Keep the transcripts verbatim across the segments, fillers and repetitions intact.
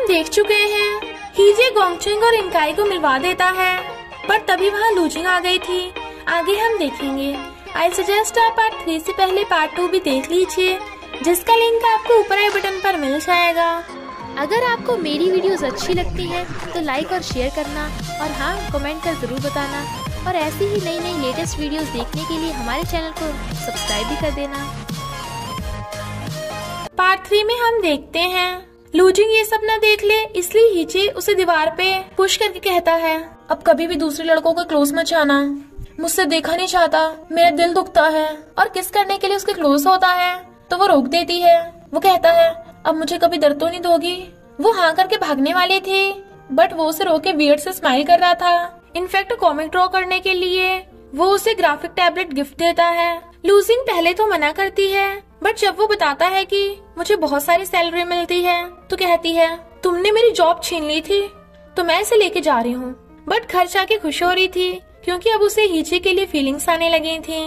देख चुके हैं। हीजे गोंगचेंग और इनकाई को मिलवा देता है, पर तभी वहाँ लूजिंग आ गई थी। आगे हम देखेंगे। आई सजेस्ट आप पार्ट थ्री से पहले पार्ट टू भी देख लीजिए, जिसका लिंक आपको ऊपर आई बटन पर मिल जाएगा। अगर आपको मेरी वीडियोस अच्छी लगती है तो लाइक और शेयर करना, और हाँ, कमेंट कर जरूर बताना। और ऐसी ही नई नई लेटेस्ट वीडियोस देखने के लिए हमारे चैनल को सब्सक्राइब भी कर देना। पार्ट थ्री में हम देखते हैं लूजिंग ये सब न देख ले, इसलिए हीजे उसे दीवार पे पुश करके कहता है, अब कभी भी दूसरे लड़कों को क्लोज मत जाना, मुझसे देखा नहीं चाहता, मेरा दिल दुखता है। और किस करने के लिए उसके क्लोज होता है तो वो रोक देती है। वो कहता है, अब मुझे कभी दर्द तो नहीं दोगी। वो हाँ करके भागने वाली थी, बट वो उसे रोक के वियर्ड से स्माइल कर रहा था। इनफैक्ट कॉमिक ड्रॉ करने के लिए वो उसे ग्राफिक टैबलेट गिफ्ट देता है। लूजिंग पहले तो मना करती है, बट जब वो बताता है कि मुझे बहुत सारी सैलरी मिलती है, तो कहती है, तुमने मेरी जॉब छीन ली थी तो मैं इसे लेके जा रही हूँ। बट घर जाके खुश हो रही थी, क्योंकि अब उसे हीजे के लिए फीलिंग्स आने लगी थी।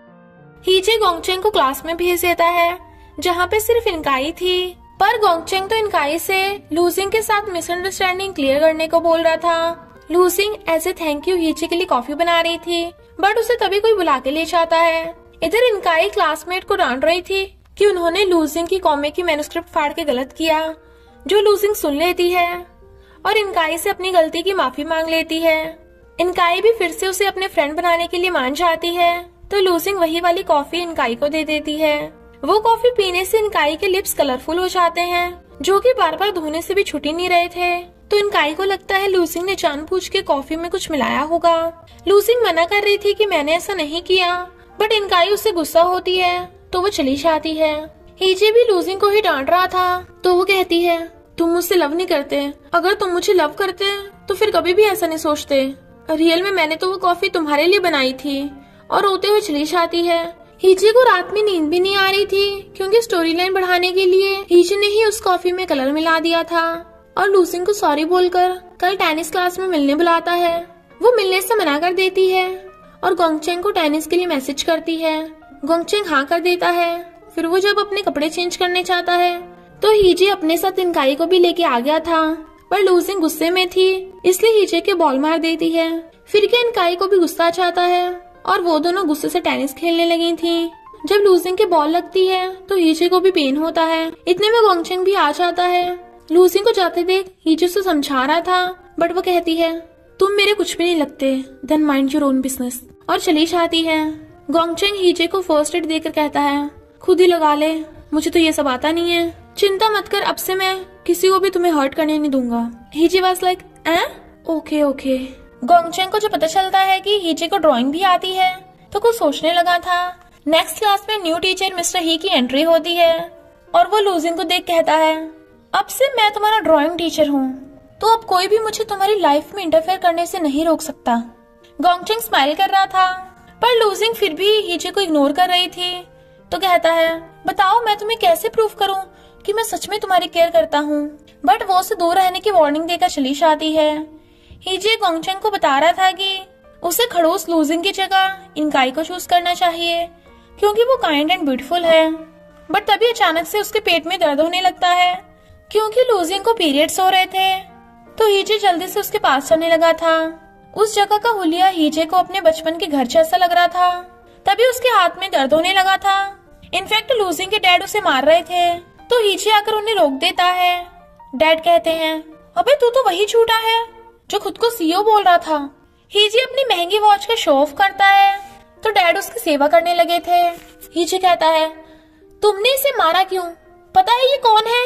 हीजे गोंगचेंग को क्लास में भेज देता है, जहाँ पे सिर्फ इनकाई थी। पर गोंगचेंग तो इनकाई से लूजिंग के साथ मिसअंडरस्टैंडिंग क्लियर करने को बोल रहा था। Losing as a thank you Heejae के लिए कॉफी बना रही थी, बट उसे तभी कोई बुला के ले जाता है। इधर इनकाई क्लासमेट को डांट रही थी कि उन्होंने लूजिंग की कॉमिक की मैन्युस्क्रिप्ट फाड़ के गलत किया, जो लूजिंग सुन लेती है और इनकाई से अपनी गलती की माफी मांग लेती है। इनकाई भी फिर से उसे अपने फ्रेंड बनाने के लिए मान जाती है, तो लूजिंग वही वाली कॉफी इनकाई को दे देती है। वो कॉफी पीने से इनकाई के लिप्स कलरफुल हो जाते हैं, जो कि बार बार धोने से भी छूट ही नहीं रहे थे। तो इनकाई को लगता है लूजिंग ने जानबूझ के कॉफी में कुछ मिलाया होगा। लूजिंग मना कर रही थी कि मैंने ऐसा नहीं किया, बट इनकाई उससे गुस्सा होती है, तो वो चली जाती है। हीजे भी लूजिंग को ही डांट रहा था, तो वो कहती है, तुम मुझसे लव नहीं करते, अगर तुम मुझे लव करते तो फिर कभी भी ऐसा नहीं सोचते। रियल में मैंने तो वो कॉफी तुम्हारे लिए बनाई थी। और रोते हुए चली जाती है। हीजे को रात में नींद भी नहीं आ रही थी, क्योंकि स्टोरी लाइन बढ़ाने के लिए हीजे ने ही उस कॉफी में कलर मिला दिया था। और लूजिंग को सॉरी बोलकर कल टेनिस क्लास में मिलने बुलाता है। वो मिलने से मना कर देती है और गोंगचेंग को टेनिस के लिए मैसेज करती है। गोंगचेंग हाँ कर देता है। फिर वो जब अपने कपड़े चेंज करने चाहता है, तो हीजे अपने साथ इनकाई को भी लेके आ गया था, पर लूजिंग गुस्से में थी, इसलिए हीजे के बॉल मार देती है। फिर क्या इनकाई को भी गुस्सा आ जाता है और वो दोनों गुस्से से टेनिस खेलने लगी थी। जब लूजिंग के बॉल लगती है तो हीजे को भी पेन होता है। इतने में गोंगचेंग भी आ जाता है। लूजिंग को जाते देख हीजे से समझा रहा था, बट वो कहती है, तुम मेरे कुछ भी नहीं लगते, then mind your own business, और चली जाती है। गोंगचेंग हीजे को फर्स्ट एड देकर कहता है, खुद ही लगा ले, मुझे तो ये सब आता नहीं है, चिंता मत कर, अब से मैं किसी को भी तुम्हें हर्ट करने नहीं दूंगा। हीजे वाज लाइक, ए ओके ओके। गोंगचेंग को जो पता चलता है कि हीजे को ड्राइंग भी आती है, तो कुछ सोचने लगा था। नेक्स्ट क्लास में न्यू टीचर मिस्टर ही की एंट्री होती है और वो लूजिंग को देख कहता है, अब से मैं तुम्हारा ड्राइंग टीचर हूँ, तो अब कोई भी मुझे तुम्हारी लाइफ में इंटरफेयर करने से नहीं रोक सकता। गोंगचेंग स्माइल कर रहा था, पर लूजिंग फिर भी हीजे को इग्नोर कर रही थी, तो कहता है, बताओ मैं तुम्हें कैसे प्रूफ करूं कि मैं सच में तुम्हारी केयर करता हूँ। बट वो उसे दूर रहने की वार्निंग देकर चली जाती है। हीजे गोंगचेंग को बता रहा था कि उसे खड़ूस लूजिंग की जगह इनकाई को चूज करना चाहिए, क्योंकि वो काइंड एंड ब्यूटीफुल है। बट तभी अचानक से उसके पेट में दर्द होने लगता है, क्योंकि लूजिंग को पीरियड्स हो रहे थे। तो हीजे जल्दी से उसके पास चलने लगा था। उस जगह का हुलिया हीजे को अपने बचपन के घर जैसा लग रहा था। तभी उसके हाथ में दर्द होने लगा था। इनफैक्ट लूजिंग के डैड उसे मार रहे थे, तो हीजे आकर उन्हें रोक देता है। डैड कहते हैं, अबे तू तो वही झूठा है जो खुद को सीईओ बोल रहा था। हीजे अपनी महंगी वॉच का शो ऑफ करता है, तो डैड उसकी सेवा करने लगे थे। हीजे कहता है, तुमने इसे मारा क्यों? पता है ये कौन है?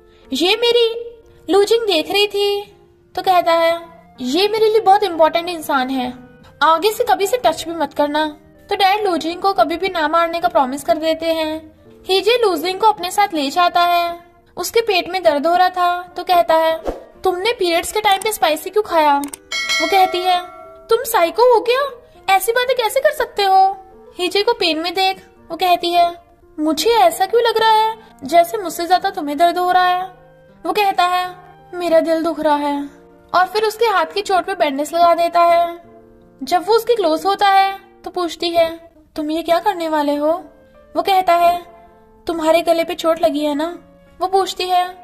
ये मेरी लूजिंग देख रही थी, तो कहता है, ये मेरे लिए बहुत इम्पोर्टेंट इंसान है, आगे से कभी से टच भी मत करना। तो डैड लूजिंग को कभी भी ना मारने का प्रॉमिस कर देते हैं। हीजे लूजिंग को अपने साथ ले जाता है। उसके पेट में दर्द हो रहा था, तो कहता है, तुमने पीरियड्स के टाइम पे स्पाइसी क्यों खाया? वो कहती है, तुम साइको हो क्या? ऐसी बातें कैसे कर सकते हो? हीजे को पेन में देख वो कहती है, मुझे ऐसा क्यों लग रहा है जैसे मुझसे ज्यादा तुम्हें दर्द हो रहा है? वो कहता है, मेरा दिल दुख रहा है, और फिर उसके हाथ की चोट पे बैंडेज लगा देता है। जब वो उसके क्लोज होता है तो पूछती है, तुम ये क्या करने वाले हो? वो कहता है, तुम्हारे गले पे चोट लगी है ना? वो पूछती है,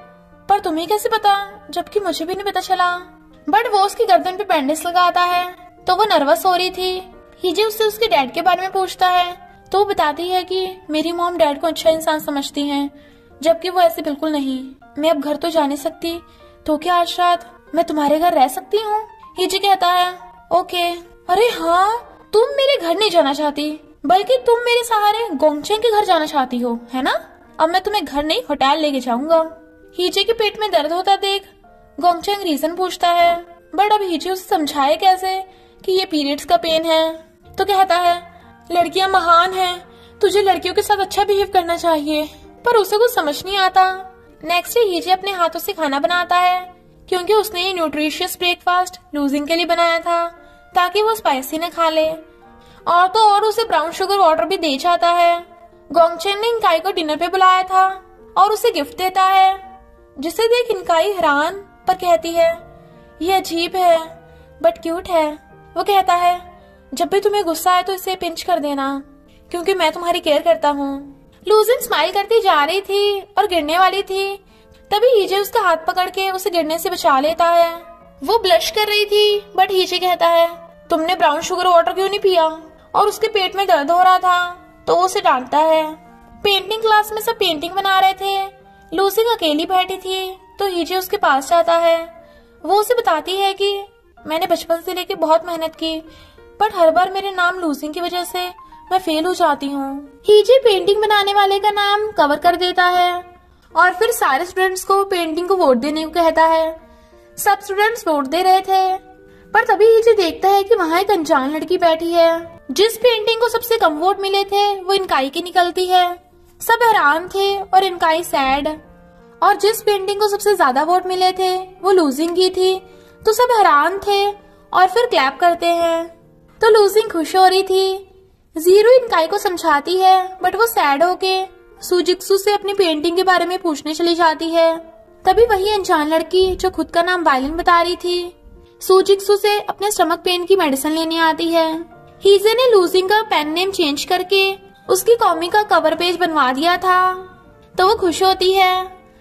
पर तुम्हें कैसे पता, जबकि मुझे भी नहीं पता चला। बट वो उसकी गर्दन पे बैंडेज लगाता है तो वो नर्वस हो रही थी। हीजे उससे उसके डैड के बारे में पूछता है तो वो बताती है कि मेरी मॉम डैड को अच्छा इंसान समझती हैं, जबकि वो ऐसे बिल्कुल नहीं। मैं अब घर तो जा नहीं सकती, तो क्या आज रात मैं तुम्हारे घर रह सकती हूँ? हीजे कहता है ओके। अरे हाँ, तुम मेरे घर नहीं जाना चाहती, बल्कि तुम मेरे सहारे गोंगचेंग के घर जाना चाहती हो, है ना? अब मैं तुम्हें घर नहीं होटल लेके जाऊंगा। हीजे के पेट में दर्द होता देख गोंगचेंग रीजन पूछता है, बट अब हीजे उसे समझाए कैसे कि ये पीरियड्स का पेन है। तो कहता है लड़कियां महान हैं, तुझे लड़कियों के साथ अच्छा बिहेव करना चाहिए, पर उसे कुछ समझ नहीं आता। नेक्स्ट डे हीजे अपने हाथों से खाना बनाता है, क्योंकि उसने ये न्यूट्रिशियस ब्रेकफास्ट लूजिंग के लिए बनाया था ताकि वो स्पाइसी न खा ले। और तो और उसे ब्राउन शुगर वाटर भी दे जाता है। गोंगचेंग ने इनकाई को डिनर पे बुलाया था और उसे गिफ्ट देता है, जिसे देख इनकाई हैरान पर कहती है ये अजीब है बट क्यूट है। वो कहता है जब भी तुम्हें गुस्सा आए तो इसे पिंच कर देना, क्योंकि मैं तुम्हारी केयर करता हूँ। लूजिंग स्माइल करती जा रही थी और गिरने वाली थी, तभी हीजे उसका हाथ पकड़ के उसे गिरने से बचा लेता है। वो ब्लश कर रही थी, बट हीजे कहता है तुमने ब्राउन शुगर वाटर क्यों नहीं पिया? और उसके पेट में दर्द हो रहा था तो वो उसे डांटता है। पेंटिंग क्लास में सब पेंटिंग बना रहे थे, लूजिंग अकेली बैठी थी तो हीजे उसके पास जाता है। वो उसे बताती है कि मैंने बचपन से लेके बहुत मेहनत की, बट हर बार मेरे नाम लूजिंग की वजह से मैं फेल हो जाती हूँ। हीजे पेंटिंग बनाने वाले का नाम कवर कर देता है और फिर सारे स्टूडेंट्स को पेंटिंग को वोट देने को कहता है। सब स्टूडेंट्स वोट दे रहे थे, पर तभी हीजे देखता है कि वहाँ एक अनजान लड़की बैठी है। जिस पेंटिंग को सबसे कम वोट मिले थे वो इनकाई की निकलती है। सब हैरान थे और इनकाई सैड। और जिस पेंटिंग को सबसे ज्यादा वोट मिले थे वो लूजिंग की थी, तो सब हैरान थे और फिर क्लैप करते हैं। तो लूजिंग खुश हो रही थी। जीरो इनकाई को समझाती है, बट वो सैड होके सुजिक्सु से अपनी पेंटिंग के बारे में पूछने चली जाती है। तभी वही अनजान लड़की जो खुद का नाम वायलिन बता रही थी, सुजिक्सु से अपने स्टमक पेन की मेडिसिन लेने आती है। हीजे ने लूजिंग का पेन नेम चेंज करके उसकी कॉमिक का कवर पेज बनवा दिया था, तो वो खुश होती है।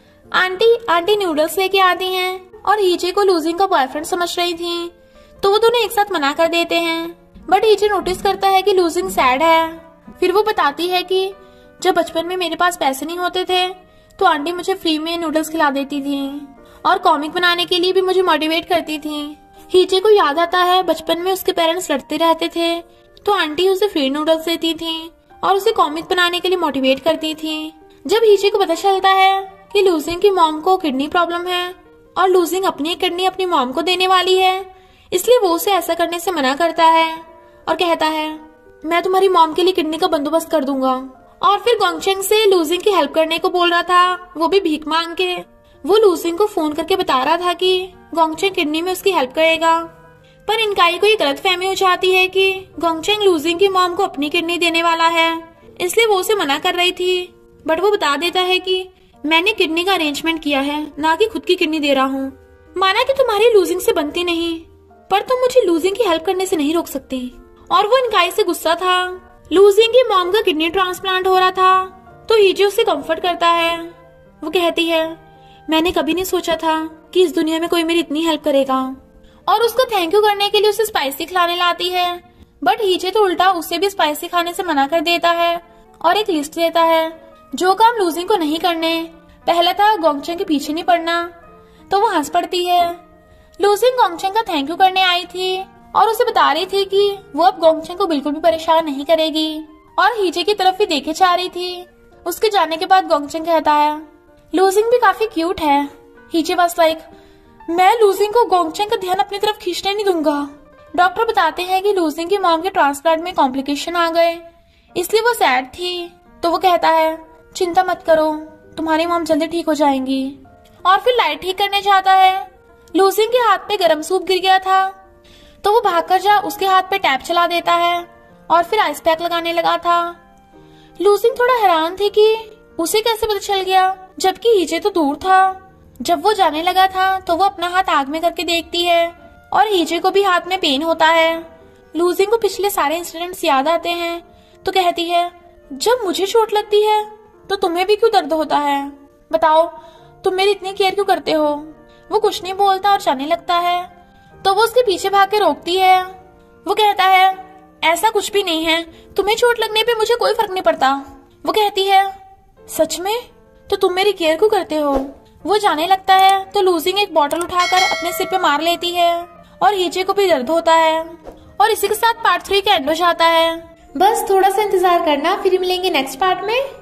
आंटी आंटी नूडल्स लेके आती हैं और हीजे को लूजिंग का बॉयफ्रेंड समझ रही थी, तो वो दोनों एक साथ मना कर देते हैं। बट हीजे नोटिस करता है कि लूजिंग सैड है। फिर वो बताती है कि जब बचपन में मेरे पास पैसे नहीं होते थे तो आंटी मुझे फ्री में नूडल्स खिला देती थी और कॉमिक बनाने के लिए भी मुझे मोटिवेट करती थी। हीजे को याद आता है बचपन में उसके पेरेंट्स लड़ते रहते थे, तो आंटी उसे फ्री नूडल्स देती थी और उसे कॉमिक बनाने के लिए मोटिवेट करती थी। जब हीजे को पता चलता है कि लूजिंग की मॉम को किडनी प्रॉब्लम है और लूजिंग अपनी किडनी अपनी मॉम को देने वाली है, इसलिए वो उसे ऐसा करने से मना करता है और कहता है मैं तुम्हारी मॉम के लिए किडनी का बंदोबस्त कर दूंगा। और फिर गोंगचेंग से लूजिंग की हेल्प करने को बोल रहा था, वो भी भीख मांग के। वो लूजिंग को फोन करके बता रहा था कि गोंगचेंग किडनी में उसकी हेल्प करेगा, पर इनकाई को ये गलतफहमी हो जाती है कि गोंगचेंग लूजिंग की मॉम को अपनी किडनी देने वाला है, इसलिए वो उसे मना कर रही थी। बट वो बता देता है कि मैंने किडनी का अरेंजमेंट किया है, ना कि खुद की किडनी दे रहा हूँ। माना कि तुम्हारी लूजिंग से बनती नहीं, पर तुम मुझे लूजिंग की हेल्प करने से नहीं रोक सकती। और वो इनकाई से गुस्सा था। लूजिंग की मॉम का किडनी ट्रांसप्लांट हो रहा था, तो हीजे उसे कंफर्ट करता है। वो कहती है मैंने कभी नहीं सोचा था कि इस दुनिया में कोई मेरी इतनी हेल्प करेगा, और उसको थैंक यू करने के लिए उसे स्पाइसी खिलाने लाती है। बट हीजे तो उल्टा उसे भी स्पाइसी खाने से मना कर देता है और एक लिस्ट देता है जो काम लूजिंग को नहीं करने। पहला था गोंगचेंग के पीछे नहीं पड़ना, तो वो हंस पड़ती है। लूजिंग गोंगचेंग का थैंक यू करने आई थी और उसे बता रही थी कि वो अब गोंगचेंग को बिल्कुल भी परेशान नहीं करेगी, और हीजे की तरफ भी देखे जा रही थी। उसके जाने के बाद गोंगचेंग कहता है लूजिंग भी काफी क्यूट है। हीजे वाज लाइक मैं लूजिंग को गोंगचेंग का ध्यान अपनी तरफ खींचने नहीं दूंगा। डॉक्टर बताते हैं कि लूजिंग की मॉम के ट्रांसप्लांट में कॉम्प्लिकेशन आ गए, इसलिए वो सैड थी। तो वो कहता है चिंता मत करो, तुम्हारी मॉम जल्दी ठीक हो जाएंगी। और फिर लाइट ठीक करने जाता है। लूजिंग के हाथ पे गरम सूप गिर गया था, तो वो भागकर जा उसके हाथ पे टैप चला देता है और फिर आइस पैक लगाने लगा था। लूजिंग थोड़ा हैरान थी कि उसे कैसे पता चल गया, जबकि हीजे तो दूर था। जब वो जाने लगा था तो वो अपना हाथ आग में करके देखती है और हीजे को भी हाथ में पेन होता है। लूजिंग को पिछले सारे इंसिडेंट्स याद आते हैं, तो कहती है जब मुझे चोट लगती है तो तुम्हें भी क्यों दर्द होता है? बताओ तुम मेरी इतनी केयर क्यों करते हो? वो कुछ नहीं बोलता और जाने लगता है। तो वो उसके पीछे भाग के रोकती है। वो कहता है ऐसा कुछ भी नहीं है, तुम्हें चोट लगने पे मुझे कोई फर्क नहीं पड़ता। वो कहती है सच में? तो तुम मेरी केयर क्यों करते हो? वो जाने लगता है तो लूजिंग एक बॉटल उठाकर अपने सिर पे मार लेती है और हीचे को भी दर्द होता है। और इसी के साथ पार्ट थ्री का एंड हो जाता है। बस थोड़ा सा इंतजार करना, फिर मिलेंगे नेक्स्ट पार्ट में।